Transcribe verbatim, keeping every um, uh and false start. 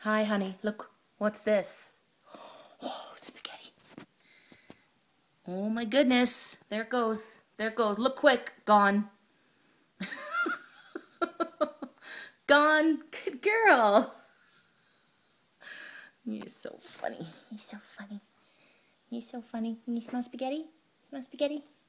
Hi, honey. Look, what's this? Oh, spaghetti. Oh my goodness. There it goes. There it goes. Look quick. Gone. Gone. Good girl. You're so funny. You're so funny. You're so funny. Can you smell spaghetti? Smell spaghetti?